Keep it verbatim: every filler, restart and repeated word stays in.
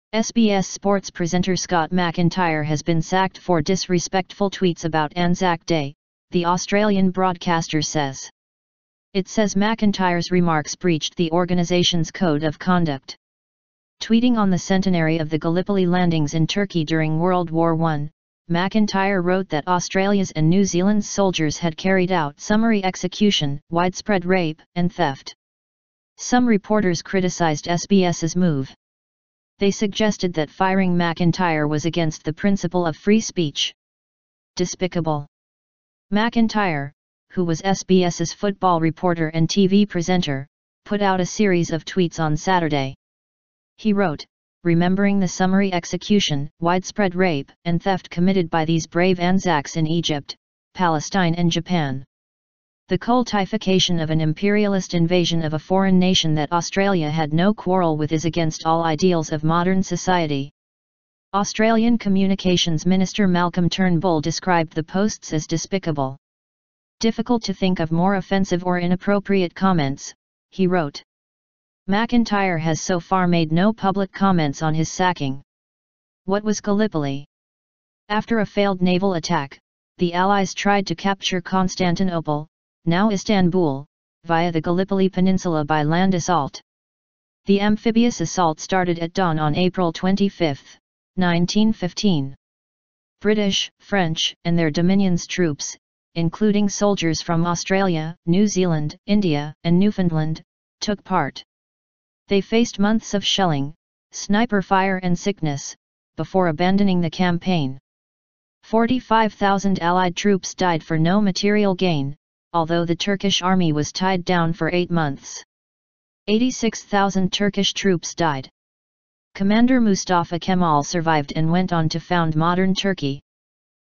S B S Sports presenter Scott McIntyre has been sacked for disrespectful tweets about Anzac Day, the Australian broadcaster says. It says McIntyre's remarks breached the organisation's code of conduct. Tweeting on the centenary of the Gallipoli landings in Turkey during World War One, McIntyre wrote that Australia's and New Zealand's soldiers had carried out summary execution, widespread rape, and theft. Some reporters criticised SBS's move. They suggested that firing McIntyre was against the principle of free speech. Despicable. McIntyre, who was SBS's football reporter and T V presenter, put out a series of tweets on Saturday. He wrote, "Remembering the summary execution, widespread rape, and theft committed by these brave Anzacs in Egypt, Palestine and Japan. The cultification of an imperialist invasion of a foreign nation that Australia had no quarrel with is against all ideals of modern society." Australian Communications Minister Malcolm Turnbull described the posts as despicable. "Difficult to think of more offensive or inappropriate comments," he wrote. McIntyre has so far made no public comments on his sacking. What was Gallipoli? After a failed naval attack, the Allies tried to capture Constantinople, now Istanbul, via the Gallipoli Peninsula by land assault. The amphibious assault started at dawn on April twenty-fifth, nineteen fifteen. British, French, and their Dominions troops, including soldiers from Australia, New Zealand, India, and Newfoundland, took part. They faced months of shelling, sniper fire and sickness, before abandoning the campaign. forty-five thousand Allied troops died for no material gain, although the Turkish army was tied down for eight months. eighty-six thousand Turkish troops died. Commander Mustafa Kemal survived and went on to found modern Turkey.